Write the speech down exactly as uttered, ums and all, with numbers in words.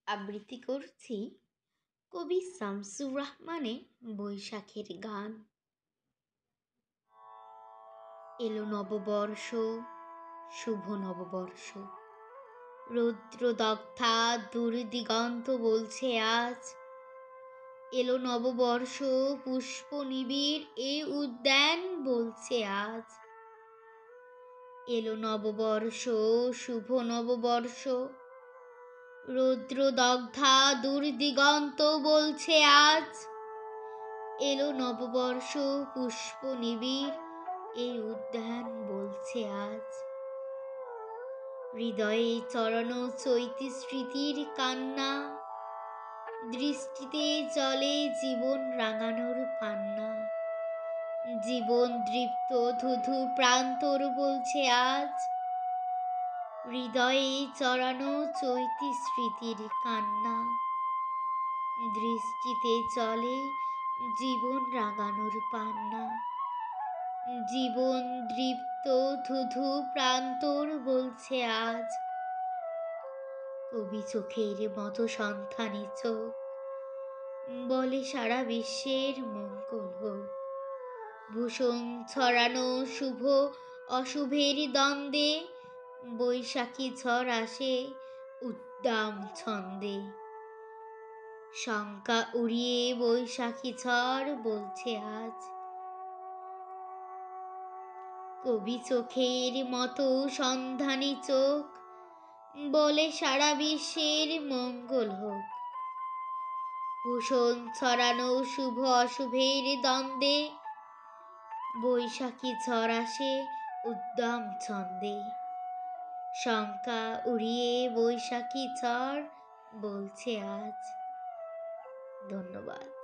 আবৃত্তি করছি কবি শামসুর রহমানের বৈশাখের গান। এলো নববর্ষ, শুভ নববর্ষ, রৌদ্রদগ্ধা দূরদিগন্ত বলছে আজ। এলো নববর্ষ, পুষ্প নিবিড় এ উদ্যান বলছে আজ। এলো নববর্ষ, শুভ নববর্ষ, রৌদ্রদগ্ধা দূরদিগন্ত বলছে আজ। এলো নববর্ষ, পুষ্প নিবিড় এই উদ্যান বলছে আজ। হৃদয়ে চরানো চৈতি স্মৃতির কান্না, দৃষ্টিতে জলে জীবন রাঙানোর পান্না। জীবন দৃপ্ত ধুধু প্রান্তর বলছে আজ। হৃদয়ে চরানো চৈতি স্মৃতির কান্না, দৃষ্টিতে চলে জীবন রাঙানোর পান্না। জীবন দৃপ্ত ধুধু প্রান্তর বলছে আজ। কবি চোখের মতো সন্ধানী চোখ, বলে সারা বিশ্বের মঙ্গল হোক। ভূষণ ছড়ানো শুভ অশুভের দ্বন্দ্বে, বৈশাখী ঝড় আসে উদ্দাম ছন্দে। শঙ্কা উড়িয়ে বৈশাখী ঝড় বলছে আজ। কবি চোখের মতো সন্ধানী চোখ, বলে সারা বিশ্বের মঙ্গল হোক। ভূষণ ছড়ানো শুভ অশুভের দ্বন্দ্বে, বৈশাখী ঝড় আসে উদ্দাম ছন্দে। শঙ্কা উড়িয়ে বৈশাখী ঝড় বলছে আজ। ধন্যবাদ।